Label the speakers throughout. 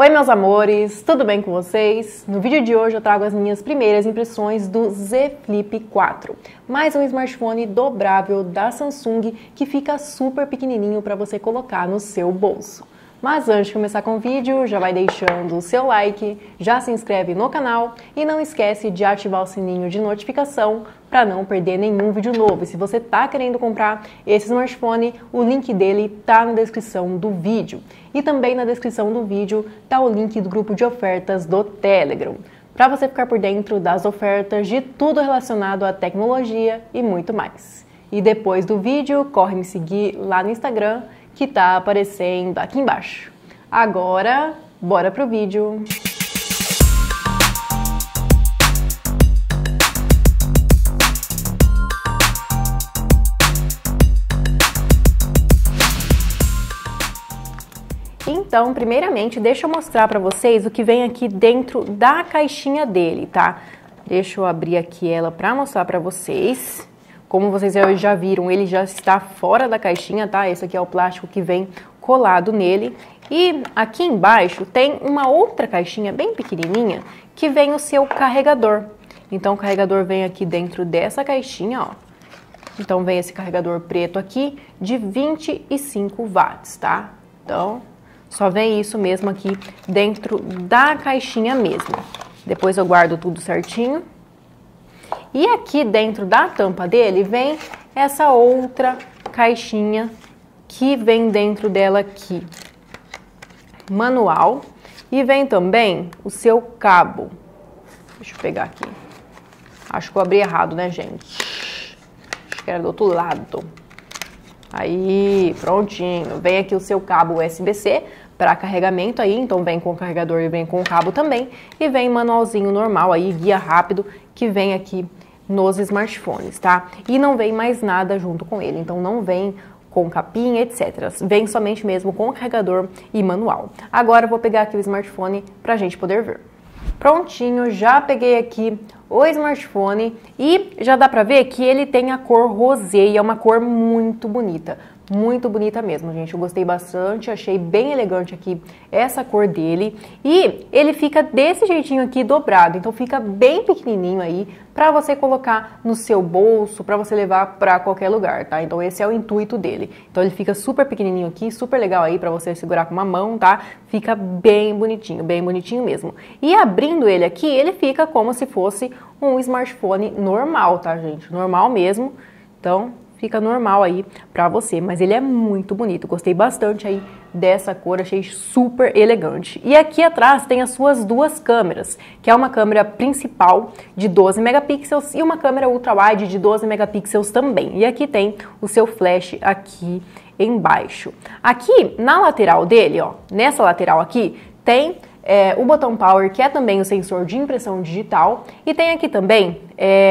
Speaker 1: Oi meus amores, tudo bem com vocês? No vídeo de hoje eu trago as minhas primeiras impressões do Z Flip 4, mais um smartphone dobrável da Samsung que fica super pequenininho para você colocar no seu bolso. Mas antes de começar com o vídeo, já vai deixando o seu like, já se inscreve no canal e não esquece de ativar o sininho de notificação para não perder nenhum vídeo novo. E se você está querendo comprar esse smartphone, o link dele tá na descrição do vídeo. E também na descrição do vídeo tá o link do grupo de ofertas do Telegram, para você ficar por dentro das ofertas de tudo relacionado à tecnologia e muito mais. E depois do vídeo, corre me seguir lá no Instagram, que tá aparecendo aqui embaixo. Agora, bora pro vídeo! Então, primeiramente, deixa eu mostrar para vocês o que vem aqui dentro da caixinha dele, tá? Deixa eu abrir aqui ela para mostrar para vocês. Como vocês já viram, ele já está fora da caixinha, tá? Esse aqui é o plástico que vem colado nele. E aqui embaixo tem uma outra caixinha bem pequenininha que vem o seu carregador. Então, o carregador vem aqui dentro dessa caixinha, ó. Então, vem esse carregador preto aqui de 25 watts, tá? Então, só vem isso mesmo aqui dentro da caixinha mesmo. Depois eu guardo tudo certinho. E aqui dentro da tampa dele vem essa outra caixinha que vem dentro dela aqui. Manual. E vem também o seu cabo. Deixa eu pegar aqui. Acho que eu abri errado, né, gente? Acho que era do outro lado. Aí, prontinho. Vem aqui o seu cabo USB-C para carregamento aí, então vem com o carregador e vem com o cabo também. E vem manualzinho normal aí, guia rápido, que vem aqui nos smartphones, tá? E não vem mais nada junto com ele, então não vem com capinha, etc. Vem somente mesmo com o carregador e manual. Agora eu vou pegar aqui o smartphone pra gente poder ver. Prontinho, já peguei aqui o smartphone e já dá pra ver que ele tem a cor rosé e é uma cor muito bonita. Muito bonita mesmo, gente. Eu gostei bastante, achei bem elegante aqui essa cor dele. E ele fica desse jeitinho aqui dobrado, então fica bem pequenininho aí pra você colocar no seu bolso, pra você levar pra qualquer lugar, tá? Então esse é o intuito dele. Então ele fica super pequenininho aqui, super legal aí pra você segurar com uma mão, tá? Fica bem bonitinho mesmo. E abrindo ele aqui, ele fica como se fosse um smartphone normal, tá, gente? Normal mesmo. Então fica normal aí pra você, mas ele é muito bonito. Gostei bastante aí dessa cor, achei super elegante. E aqui atrás tem as suas duas câmeras, que é uma câmera principal de 12 megapixels e uma câmera ultra-wide de 12 megapixels também. E aqui tem o seu flash aqui embaixo. Aqui na lateral dele, ó, nessa lateral aqui, tem o botão Power, que é também o sensor de impressão digital, e tem aqui também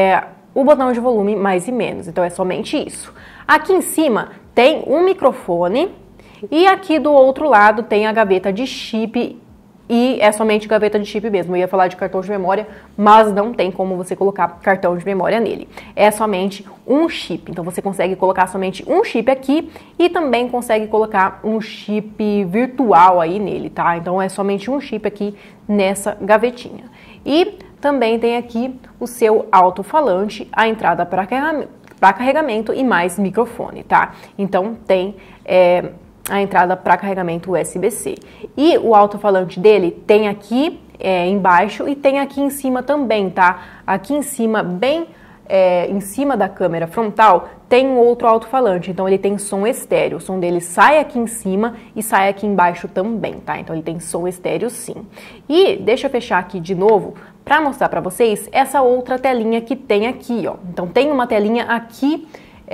Speaker 1: o botão de volume mais e menos, então é somente isso. Aqui em cima tem um microfone e aqui do outro lado tem a gaveta de chip e é somente gaveta de chip mesmo. Eu ia falar de cartão de memória, mas não tem como você colocar cartão de memória nele. É somente um chip, então você consegue colocar somente um chip aqui e também consegue colocar um chip virtual aí nele, tá? Então é somente um chip aqui nessa gavetinha. E também tem aqui o seu alto-falante, a entrada para carregamento e mais microfone, tá? Então tem a entrada para carregamento USB-C. E o alto-falante dele tem aqui embaixo e tem aqui em cima também, tá? Aqui em cima, bem em cima da câmera frontal, tem um outro alto-falante, então ele tem som estéreo. O som dele sai aqui em cima e sai aqui embaixo também, tá? Então ele tem som estéreo sim. E deixa eu fechar aqui de novo para mostrar para vocês essa outra telinha que tem aqui, ó. Então tem uma telinha aqui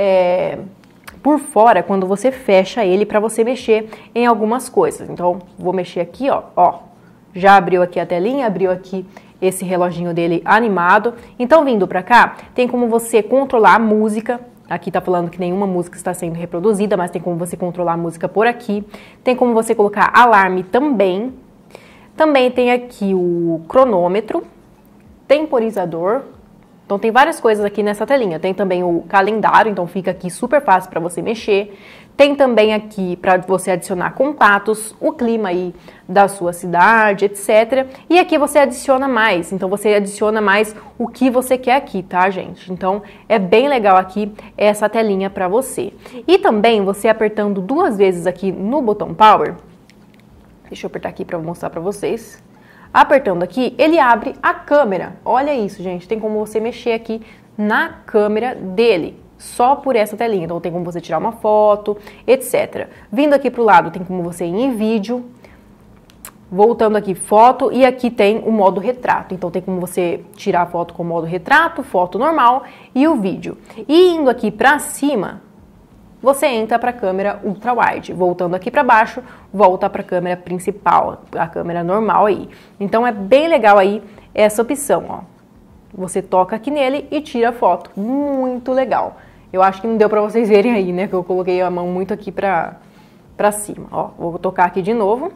Speaker 1: por fora quando você fecha ele para você mexer em algumas coisas. Então vou mexer aqui, ó. Já abriu aqui a telinha, abriu aqui esse reloginho dele animado. Então vindo para cá, tem como você controlar a música. Aqui tá falando que nenhuma música está sendo reproduzida, mas tem como você controlar a música por aqui. Tem como você colocar alarme também. Também tem aqui o cronômetro, temporizador, Então tem várias coisas aqui nessa telinha. Tem também o calendário, então fica aqui super fácil para você mexer. Tem também aqui para você adicionar contatos, o clima aí da sua cidade, etc. E aqui você adiciona mais, então você adiciona mais o que você quer aqui, tá, gente? Então é bem legal aqui essa telinha para você. E também você apertando 2 vezes aqui no botão Power, deixa eu apertar aqui para mostrar para vocês. Apertando aqui, ele abre a câmera. Olha isso, gente, tem como você mexer aqui na câmera dele. Só por essa telinha, então tem como você tirar uma foto, etc. Vindo aqui pro lado, tem como você ir em vídeo, voltando aqui foto, e aqui tem o modo retrato, então tem como você tirar a foto com o modo retrato, foto normal e o vídeo. E indo aqui pra cima, você entra para a câmera ultra wide, voltando aqui para baixo, volta para a câmera principal, a câmera normal aí. Então é bem legal aí essa opção, ó. Você toca aqui nele e tira a foto, muito legal. Eu acho que não deu pra vocês verem aí, né? Que eu coloquei a mão muito aqui pra cima. Ó, vou tocar aqui de novo.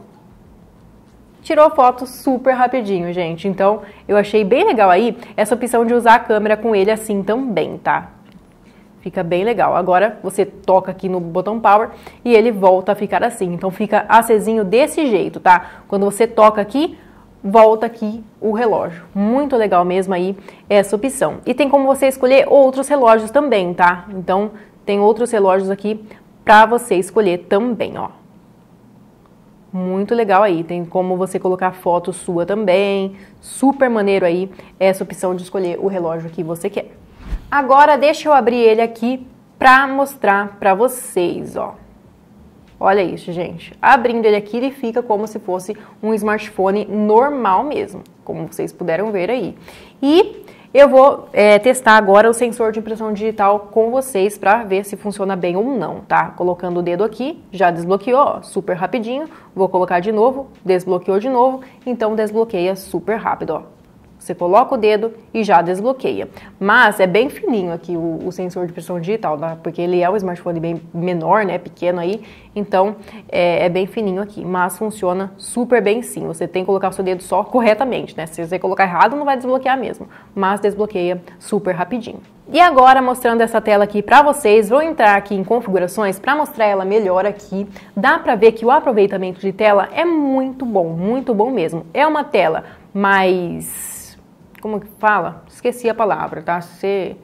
Speaker 1: Tirou foto super rapidinho, gente. Então, eu achei bem legal aí essa opção de usar a câmera com ele assim também, tá? Fica bem legal. Agora, você toca aqui no botão Power e ele volta a ficar assim. Então, fica acesinho desse jeito, tá? Quando você toca aqui, volta aqui o relógio. Muito legal mesmo aí essa opção. E tem como você escolher outros relógios também, tá? Então, tem outros relógios aqui pra você escolher também, ó. Muito legal aí. Tem como você colocar foto sua também. Super maneiro aí essa opção de escolher o relógio que você quer. Agora, deixa eu abrir ele aqui pra mostrar pra vocês, ó. Olha isso, gente. Abrindo ele aqui, ele fica como se fosse um smartphone normal mesmo, como vocês puderam ver aí. E eu vou testar agora o sensor de impressão digital com vocês para ver se funciona bem ou não, tá? Colocando o dedo aqui, já desbloqueou, ó, super rapidinho. Vou colocar de novo, desbloqueou de novo, então desbloqueia super rápido, ó. Você coloca o dedo e já desbloqueia. Mas é bem fininho aqui o sensor de pressão digital, tá? Porque ele é um smartphone bem menor, né? Pequeno aí. Então, é bem fininho aqui. Mas funciona super bem sim. Você tem que colocar o seu dedo só corretamente, né? Se você colocar errado, não vai desbloquear mesmo. Mas desbloqueia super rapidinho. E agora, mostrando essa tela aqui pra vocês, vou entrar aqui em configurações pra mostrar ela melhor aqui. Dá pra ver que o aproveitamento de tela é muito bom mesmo. É uma tela mais... Como que fala? Esqueci a palavra, tá? Se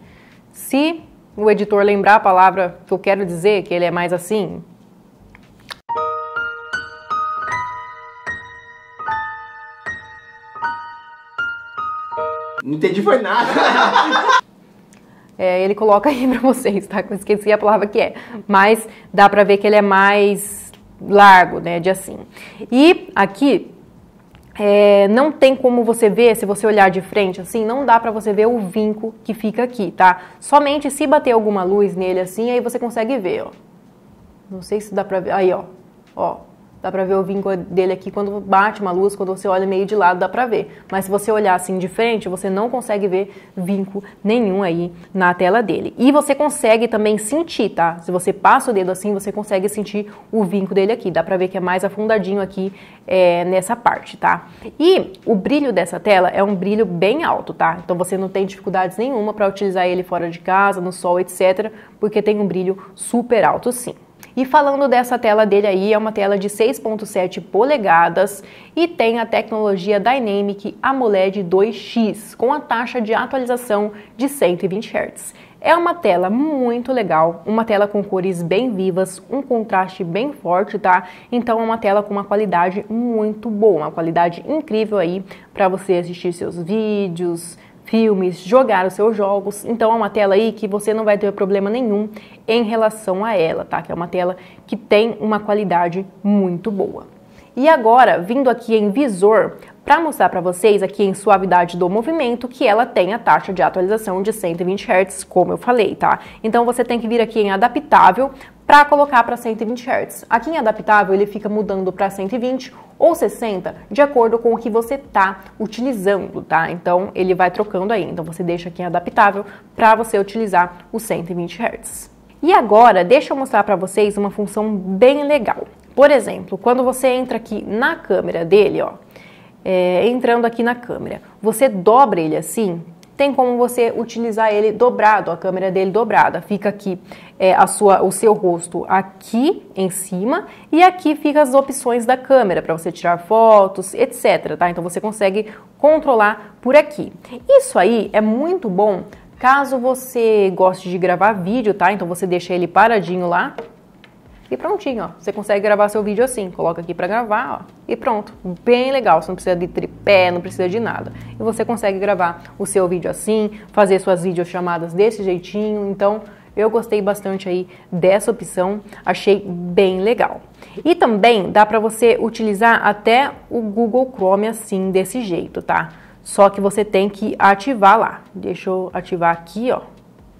Speaker 1: o editor lembrar a palavra que eu quero dizer, que ele é mais assim...
Speaker 2: Não entendi foi nada.
Speaker 1: Ele coloca aí pra vocês, tá? Eu esqueci a palavra que é. Mas dá pra ver que ele é mais largo, né? De assim. E aqui... não tem como você ver, se você olhar de frente assim, não dá pra você ver o vinco que fica aqui, tá? Somente se bater alguma luz nele assim, aí você consegue ver, ó. Não sei se dá pra ver, aí, ó. Ó, dá pra ver o vinco dele aqui quando bate uma luz, quando você olha meio de lado dá pra ver. Mas se você olhar assim de frente, você não consegue ver vinco nenhum aí na tela dele. E você consegue também sentir, tá? Se você passa o dedo assim, você consegue sentir o vinco dele aqui. Dá pra ver que é mais afundadinho aqui nessa parte, tá? E o brilho dessa tela é um brilho bem alto, tá? Então você não tem dificuldades nenhuma pra utilizar ele fora de casa, no sol, etc. Porque tem um brilho super alto, sim. E falando dessa tela dele aí, é uma tela de 6.7 polegadas e tem a tecnologia Dynamic AMOLED 2X, com a taxa de atualização de 120 Hz. É uma tela muito legal, uma tela com cores bem vivas, um contraste bem forte, tá? Então é uma tela com uma qualidade muito boa, uma qualidade incrível aí para você assistir seus vídeos, filmes, jogar os seus jogos. Então é uma tela aí que você não vai ter problema nenhum em relação a ela, tá? Que é uma tela que tem uma qualidade muito boa. E agora, vindo aqui em visor, para mostrar para vocês aqui em suavidade do movimento que ela tem a taxa de atualização de 120 Hz, como eu falei, tá? Então você tem que vir aqui em adaptável para colocar para 120 Hz. Aqui em adaptável ele fica mudando para 120 ou 60 de acordo com o que você tá utilizando, tá? Então ele vai trocando aí. Então você deixa aqui em adaptável para você utilizar os 120 Hz. E agora, deixa eu mostrar para vocês uma função bem legal. Por exemplo, quando você entra aqui na câmera dele, ó, entrando aqui na câmera, você dobra ele assim tem como você utilizar ele dobrado, a câmera dele dobrada. Fica aqui o seu rosto aqui em cima e aqui fica as opções da câmera para você tirar fotos, etc, tá? Então você consegue controlar por aqui. Isso aí é muito bom caso você goste de gravar vídeo, tá? Então você deixa ele paradinho lá e prontinho, ó. Você consegue gravar seu vídeo assim, coloca aqui pra gravar, ó, e pronto. Bem legal, você não precisa de tripé, não precisa de nada. E você consegue gravar o seu vídeo assim, fazer suas videochamadas desse jeitinho. Então, eu gostei bastante aí dessa opção, achei bem legal. E também dá pra você utilizar até o Google Chrome assim, desse jeito, tá? Só que você tem que ativar lá. Deixa eu ativar aqui, ó.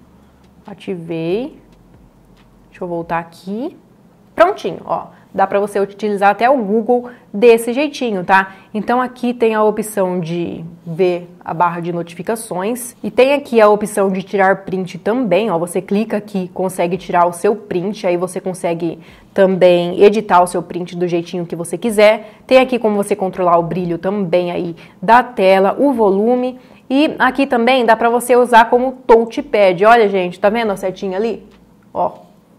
Speaker 1: Ativei. Deixa eu voltar aqui. Prontinho, ó. Dá pra você utilizar até o Google desse jeitinho, tá? Então aqui tem a opção de ver a barra de notificações e tem aqui a opção de tirar print também, ó. Você clica aqui, consegue tirar o seu print, aí você consegue também editar o seu print do jeitinho que você quiser. Tem aqui como você controlar o brilho também aí da tela, o volume e aqui também dá pra você usar como touchpad. Olha, gente, tá vendo a setinha ali? Ó.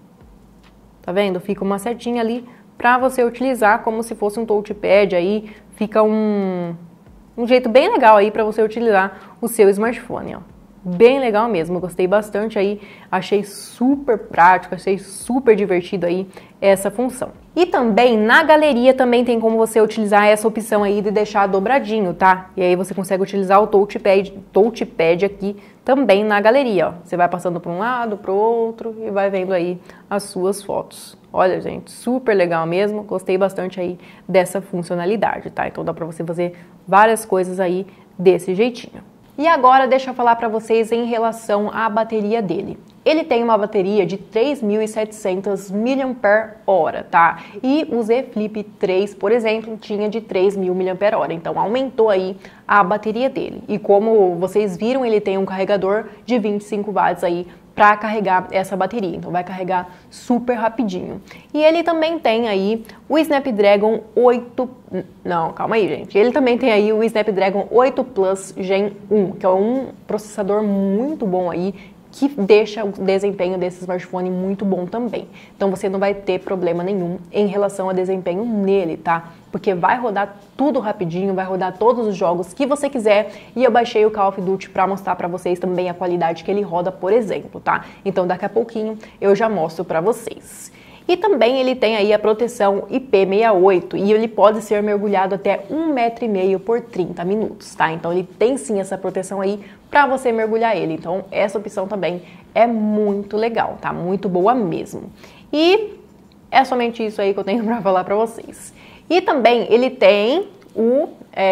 Speaker 1: Tá vendo? Fica uma setinha ali para você utilizar como se fosse um touchpad aí. Fica um jeito bem legal aí para você utilizar o seu smartphone, ó. Bem legal mesmo, eu gostei bastante aí, achei super prático, achei super divertido aí essa função. E também na galeria também tem como você utilizar essa opção aí de deixar dobradinho, tá? E aí você consegue utilizar o touchpad aqui também na galeria, ó. Você vai passando para um lado, para o outro e vai vendo aí as suas fotos. Olha, gente, super legal mesmo, gostei bastante aí dessa funcionalidade, tá? Então dá para você fazer várias coisas aí desse jeitinho. E agora deixa eu falar para vocês em relação à bateria dele. Ele tem uma bateria de 3.700 mAh, tá? E o Z Flip 3, por exemplo, tinha de 3.000 mAh, então aumentou aí a bateria dele. E como vocês viram, ele tem um carregador de 25 watts aí para carregar essa bateria, então vai carregar super rapidinho. E ele também tem aí o Snapdragon 8... Não, calma aí, gente. Ele também tem aí o Snapdragon 8 Plus Gen 1, que é um processador muito bom aí, que deixa o desempenho desse smartphone muito bom também. Então você não vai ter problema nenhum em relação ao desempenho nele, tá? Porque vai rodar tudo rapidinho, vai rodar todos os jogos que você quiser. E eu baixei o Call of Duty para mostrar para vocês também a qualidade que ele roda, por exemplo, tá? Então daqui a pouquinho eu já mostro para vocês. E também ele tem aí a proteção IP68 e ele pode ser mergulhado até 1,5 m por 30 minutos, tá? Então ele tem sim essa proteção aí para você mergulhar ele. Então essa opção também é muito legal, tá? Muito boa mesmo. E é somente isso aí que eu tenho para falar para vocês. E também ele tem o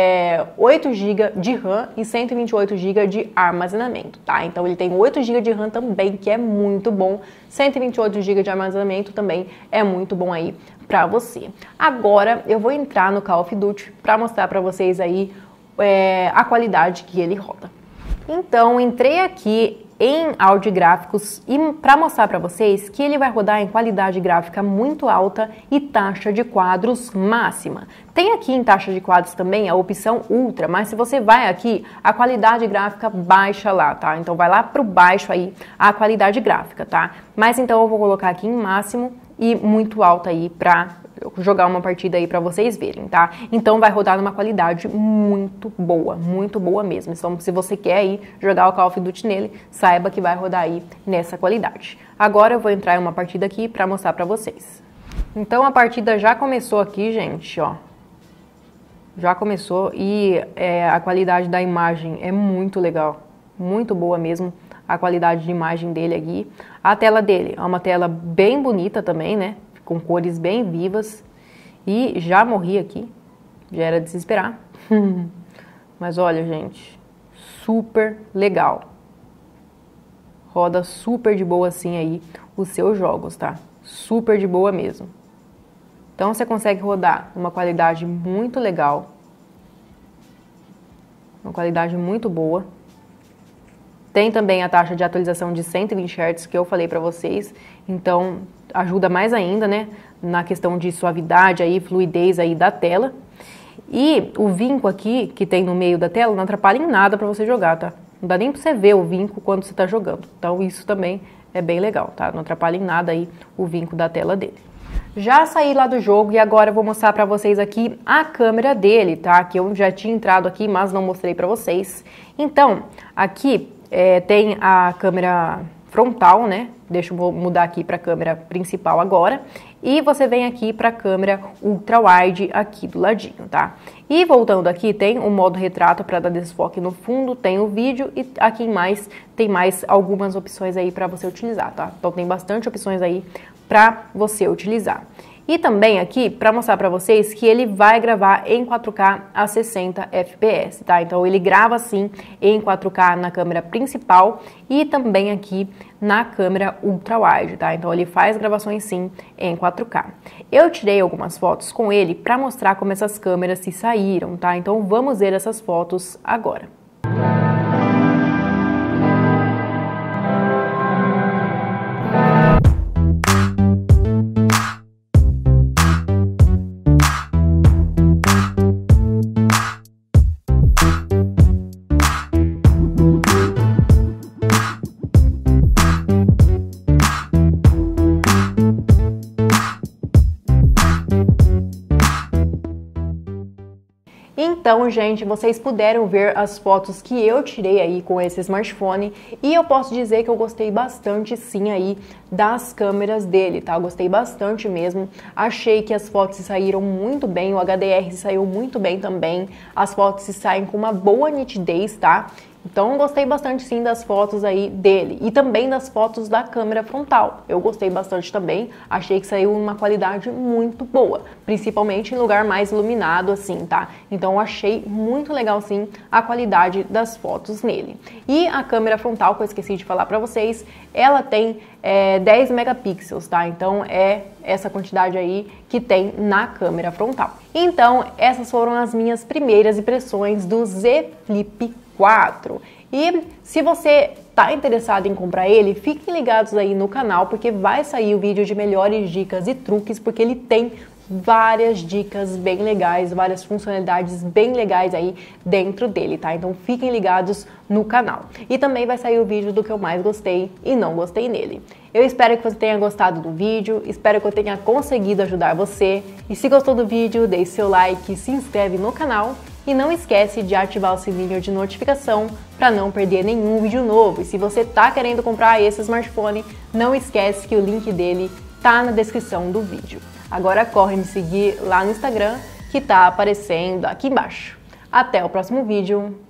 Speaker 1: 8 GB de RAM e 128 GB de armazenamento, tá? Então ele tem 8 GB de RAM também, que é muito bom. 128 GB de armazenamento também é muito bom aí pra você. Agora eu vou entrar no Call of Duty pra mostrar pra vocês aí a qualidade que ele roda. Então entrei aqui em áudio e gráficos e para mostrar para vocês que ele vai rodar em qualidade gráfica muito alta e taxa de quadros máxima. Tem aqui em taxa de quadros também a opção Ultra, mas se você vai aqui, a qualidade gráfica baixa lá, tá? Então vai lá pro baixo aí a qualidade gráfica, tá? Mas então eu vou colocar aqui em máximo e muito alta aí pra jogar uma partida aí pra vocês verem, tá? Então vai rodar numa qualidade muito boa mesmo. Então se você quer aí jogar o Call of Duty nele, saiba que vai rodar aí nessa qualidade. Agora eu vou entrar em uma partida aqui pra mostrar pra vocês. Então a partida já começou aqui, gente, ó. Já começou e a qualidade da imagem é muito legal, muito boa mesmo. A qualidade de imagem dele aqui. A tela dele é uma tela bem bonita também, né? Com cores bem vivas. E já morri aqui. Já era de se esperar. Mas olha, gente. Super legal. Roda super de boa assim aí os seus jogos, tá? Super de boa mesmo. Então você consegue rodar uma qualidade muito legal. Uma qualidade muito boa. Tem também a taxa de atualização de 120 Hz que eu falei para vocês, então ajuda mais ainda, né, na questão de suavidade aí, fluidez aí da tela. E o vinco aqui que tem no meio da tela não atrapalha em nada para você jogar, tá? Não dá nem pra você ver o vinco quando você tá jogando. Então isso também é bem legal, tá? Não atrapalha em nada aí o vinco da tela dele. Já saí lá do jogo e agora eu vou mostrar pra vocês aqui a câmera dele, tá? Que eu já tinha entrado aqui, mas não mostrei pra vocês. Então, aqui tem a câmera frontal, né? Deixa eu mudar aqui pra câmera principal agora. E você vem aqui pra câmera ultra wide aqui do ladinho, tá? E voltando aqui, tem o modo retrato para dar desfoque no fundo, tem o vídeo e aqui mais tem mais algumas opções aí para você utilizar, tá? Então tem bastante opções aí para você utilizar. E também aqui, para mostrar para vocês que ele vai gravar em 4K a 60 FPS, tá? Então ele grava assim em 4K na câmera principal e também aqui na câmera ultra wide, tá? Então ele faz gravações sim em 4K. Eu tirei algumas fotos com ele para mostrar como essas câmeras se saíram, tá? Então vamos ver essas fotos agora. Então, gente, vocês puderam ver as fotos que eu tirei aí com esse smartphone e eu posso dizer que eu gostei bastante sim aí das câmeras dele, tá? Eu gostei bastante mesmo. Achei que as fotos saíram muito bem, o HDR saiu muito bem também. As fotos saem com uma boa nitidez, tá? Então, gostei bastante sim das fotos aí dele e também das fotos da câmera frontal. Eu gostei bastante também, achei que saiu uma qualidade muito boa, principalmente em lugar mais iluminado assim, tá? Então, eu achei muito legal sim a qualidade das fotos nele. E a câmera frontal, que eu esqueci de falar pra vocês, ela tem 10 megapixels, tá? Então, é essa quantidade aí que tem na câmera frontal. Então, essas foram as minhas primeiras impressões do Z Flip 4. E se você tá interessado em comprar ele, fiquem ligados aí no canal, porque vai sair o vídeo de melhores dicas e truques, porque ele tem várias dicas bem legais, várias funcionalidades bem legais aí dentro dele, tá? Então fiquem ligados no canal. E também vai sair o vídeo do que eu mais gostei e não gostei nele. Eu espero que você tenha gostado do vídeo, espero que eu tenha conseguido ajudar você. E se gostou do vídeo, deixe seu like, se inscreve no canal. E não esquece de ativar o sininho de notificação para não perder nenhum vídeo novo. E se você tá querendo comprar esse smartphone, não esquece que o link dele tá na descrição do vídeo. Agora corre me seguir lá no Instagram, que tá aparecendo aqui embaixo. Até o próximo vídeo.